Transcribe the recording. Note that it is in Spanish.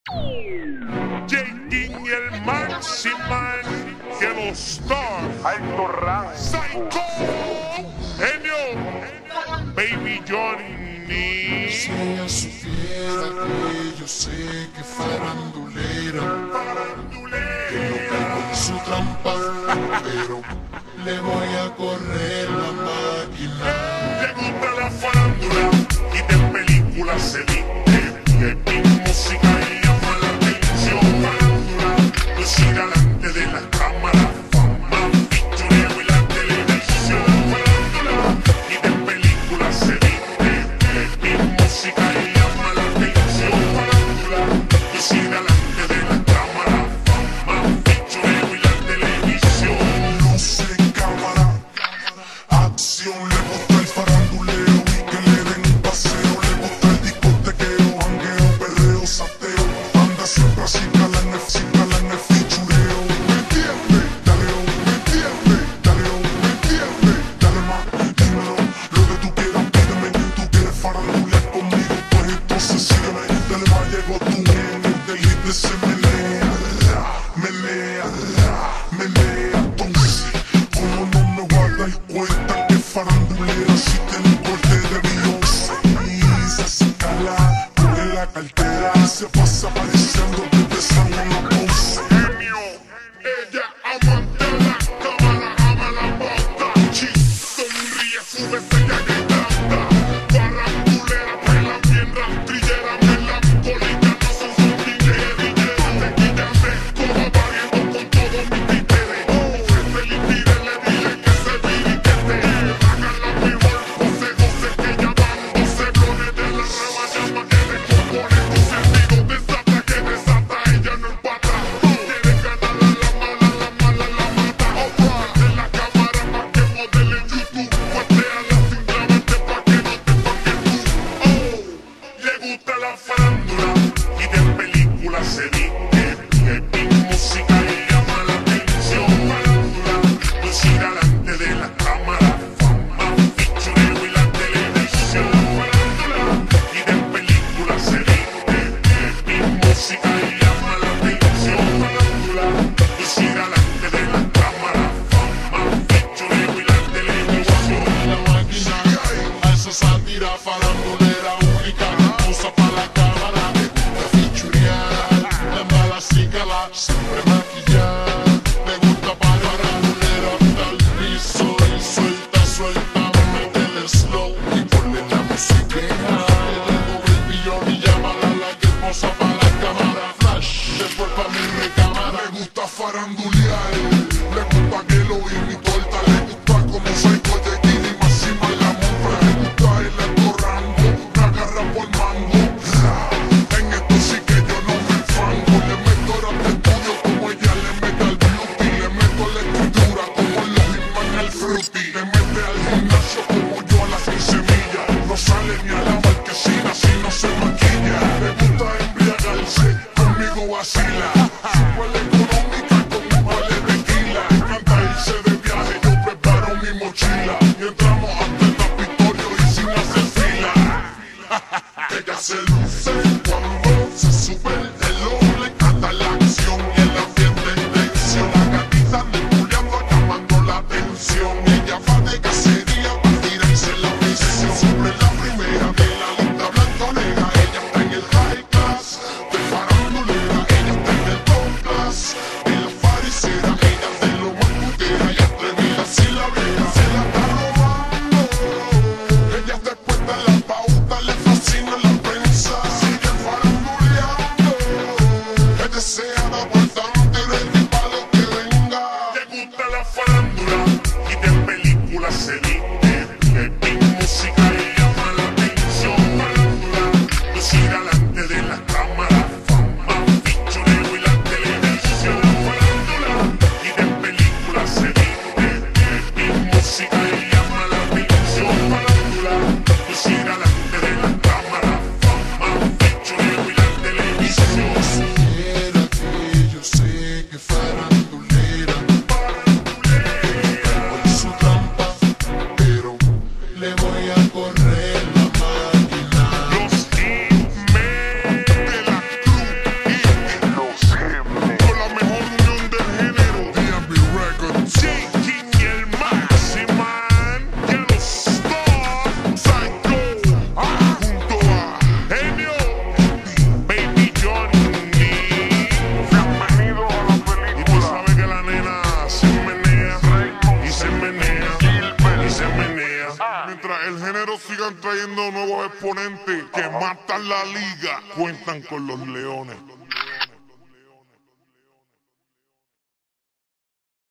JD y el Maximan, que los stars, alto rango, Psycho, genio, Baby Johnny. Si ella supiera que yo sé que farandulera, que no caigo en su trampa, pero le voy a correr la máquina. Le gusta la farándula y de películas se viste, que mi música y llama la atención. Farándula, pues ir delante de la cámara, fama, pictureo y la televisión. Farándula y de películas se viste, que mi música y llama la atención. Farándula, pues ir delante de la cámara, fama, pictureo y la televisión. No sé cámara, acción, le gusta el faranduleo y que le den un paseo. Le gusta el discotequeo, jangueo, perreo, sateo. Anda siempre así, cala en el fichureo. ¿Me entiende? Dale, ¿me entiende? Dale, ¿me entiende? Dale más, dímelo, lo que tú quieras, pídeme. Tú quieres farandulear conmigo, pues entonces sígueme. Dale más, llegó tú en el delite, se menea, menea, menea. Entonces, ¿cómo no me voy a dar cuenta que farandulera si tiene un corte de Beyoncé? Y se cala, coge la cartera, se pasa apareciendo desde San Juan Ponce. Genio, ella amante de la cámara, ama la bota. Sonríe, sube, ella que canta. Farandulera, baila bien rastrillera, melancólica, no son sonrilleras. Te quítate, coja barriendo con todos mis títeres. Ofrece y tírele, dile que se vire y que te hagan la mejor pose, goce que ella dándose blones de la rama llama que le compone tu sentido. Desata que desata, ella no empata. Quiere ganar a la mala, la mala la mata. De la cámara pa' que modele en YouTube. Fuerteala sin grabarte pa' que no te toques tú. Le gusta la farándula y de películas se viste, que mi música y llama la atención. Farándula, pues ir delante de la cámara, fama, pictureo y la televisión. Farándula y de películas se viste, que mi música y llama la atención. Farándula, pues ir delante de la cámara, fama, pictureo y la televisión. La máquina, a esa sátira farandulera única, usa pa' la cámara, le gusta fichurear, la trayendo nuevos exponentes que matan la liga. Cuentan con los leones.